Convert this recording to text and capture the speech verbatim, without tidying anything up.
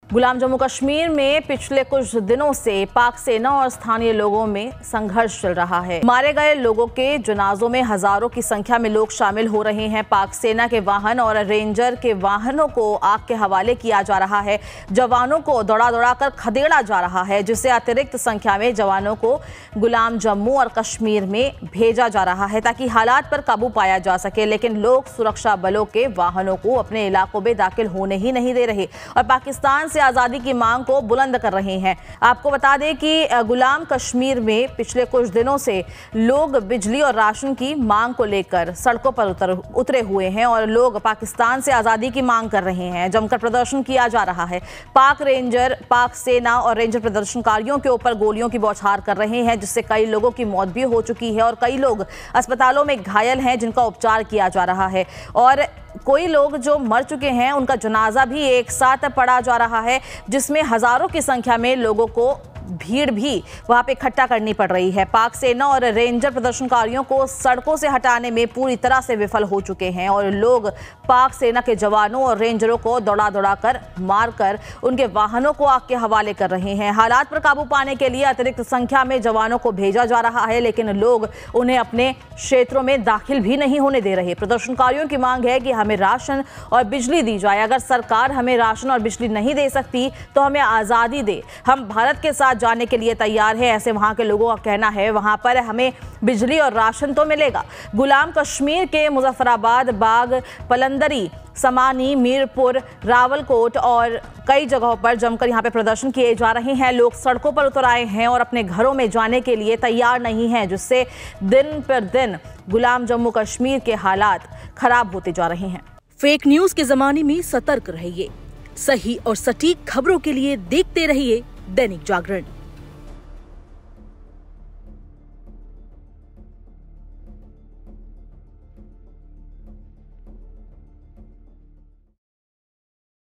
गुलाम जम्मू कश्मीर में पिछले कुछ दिनों से पाक सेना और स्थानीय लोगों में संघर्ष चल रहा है। मारे गए लोगों के जनाजों में हजारों की संख्या में लोग शामिल हो रहे हैं। पाक सेना के वाहन और रेंजर के वाहनों को आग के हवाले किया जा रहा है। जवानों को दौड़ा दौड़ा कर खदेड़ा जा रहा है, जिससे अतिरिक्त संख्या में जवानों को गुलाम जम्मू और कश्मीर में भेजा जा रहा है ताकि हालात पर काबू पाया जा सके। लेकिन लोग सुरक्षा बलों के वाहनों को अपने इलाकों में दाखिल होने ही नहीं दे रहे और पाकिस्तान आजादी की मांग को बुलंद कर रहे हैं। आपको बता दें कि गुलाम कश्मीर में पिछले कुछ दिनों से लोग बिजली और राशन की मांग को लेकर सड़कों पर उतर उतरे हुए हैं और लोग पाकिस्तान से आजादी की मांग कर रहे हैं। जमकर प्रदर्शन किया जा रहा है। पाक रेंजर पाक सेना और रेंजर प्रदर्शनकारियों के ऊपर गोलियों की बौछार कर रहे हैं, जिससे कई लोगों की मौत भी हो चुकी है और कई लोग अस्पतालों में घायल हैं जिनका उपचार किया जा रहा है और कोई लोग जो मर चुके हैं उनका जनाजा भी एक साथ पड़ा जा रहा है, जिसमें हजारों की संख्या में लोगों को भीड़ भी वहां पे इकट्ठा करनी पड़ रही है। पाक सेना और रेंजर प्रदर्शनकारियों को सड़कों से हटाने में पूरी तरह से विफल हो चुके हैं और लोग पाक सेना के जवानों और रेंजरों को दौड़ा दौड़ा कर मारकर उनके वाहनों को आग के हवाले कर रहे हैं। हालात पर काबू पाने के लिए अतिरिक्त संख्या में जवानों को भेजा जा रहा है, लेकिन लोग उन्हें अपने क्षेत्रों में दाखिल भी नहीं होने दे रहे। प्रदर्शनकारियों की मांग है कि हमें राशन और बिजली दी जाए। अगर सरकार हमें राशन और बिजली नहीं दे सकती तो हमें आज़ादी दे, हम भारत के साथ जाने के लिए तैयार है, ऐसे वहां के लोगों का कहना है। वहां पर हमें बिजली और राशन तो मिलेगा। गुलाम कश्मीर के मुजफ्फराबाद, बाग, पलंदरी, समानी, मीरपुर, रावलकोट और कई जगहों पर जमकर यहां पे प्रदर्शन किए जा रहे हैं। लोग सड़कों पर उतर आए हैं और अपने घरों में जाने के लिए तैयार नहीं हैं, जिससे दिन पर दिन गुलाम जम्मू कश्मीर के हालात खराब होते जा रहे हैं। फेक न्यूज के जमाने में सतर्क रहिए। सही और सटीक खबरों के लिए देखते रहिए दैनिक जागरण।